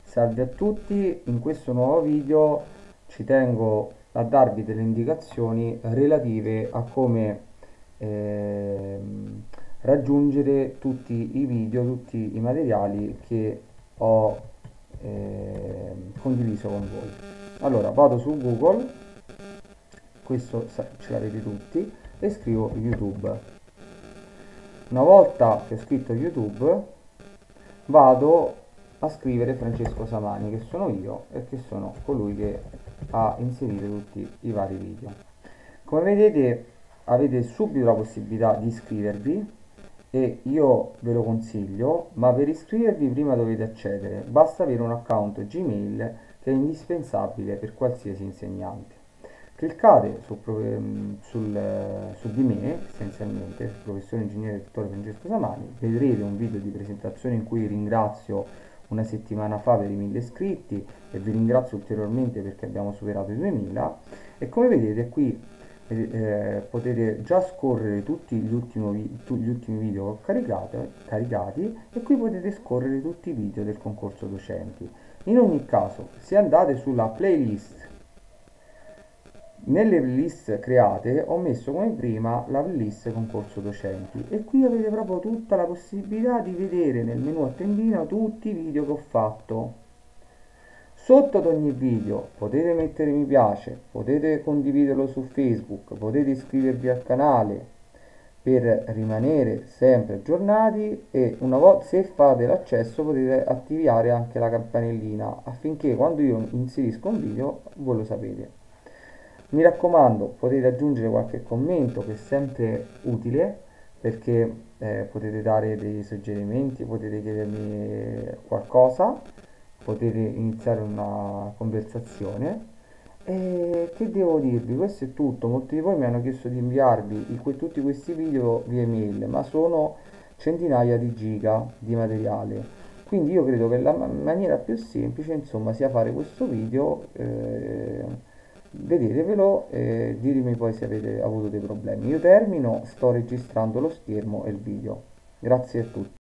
Salve a tutti, in questo nuovo video ci tengo a darvi delle indicazioni relative a come raggiungere tutti i video, tutti i materiali che ho condiviso con voi. Allora vado su Google, ce l'avete tutti, e scrivo YouTube. Una volta che ho scritto YouTube, vado a scrivere Francesco Samani, che sono io e che sono colui che ha inserito tutti i vari video. Come vedete, avete subito la possibilità di iscrivervi e io ve lo consiglio, ma per iscrivervi prima dovete accedere, basta avere un account Gmail che è indispensabile per qualsiasi insegnante. Cliccate su di me, essenzialmente, sul professore ingegnere dottore Francesco Samani, vedrete un video di presentazione in cui ringrazio una settimana fa per i 1000 iscritti e vi ringrazio ulteriormente perché abbiamo superato i 2000 e come vedete qui potete già scorrere tutti gli ultimi video che ho caricati e qui potete scorrere tutti i video del concorso docenti. In ogni caso, se andate sulla playlist, nelle playlist create ho messo come prima la playlist concorso docenti e qui avete proprio tutta la possibilità di vedere nel menu a tendina tutti i video che ho fatto. Sotto ad ogni video potete mettere mi piace, potete condividerlo su Facebook, potete iscrivervi al canale per rimanere sempre aggiornati e una volta se fate l'accesso potete attivare anche la campanellina affinché quando io inserisco un video voi lo sapete. Mi raccomando, potete aggiungere qualche commento che è sempre utile perché potete dare dei suggerimenti, potete chiedermi qualcosa, potete iniziare una conversazione. E che devo dirvi? Questo è tutto. Molti di voi mi hanno chiesto di inviarvi tutti questi video via email, ma sono centinaia di giga di materiale. Quindi io credo che la maniera più semplice, insomma, sia fare questo video, vedetevelo e ditemi poi se avete avuto dei problemi. Io termino, sto registrando lo schermo e il video. Grazie a tutti.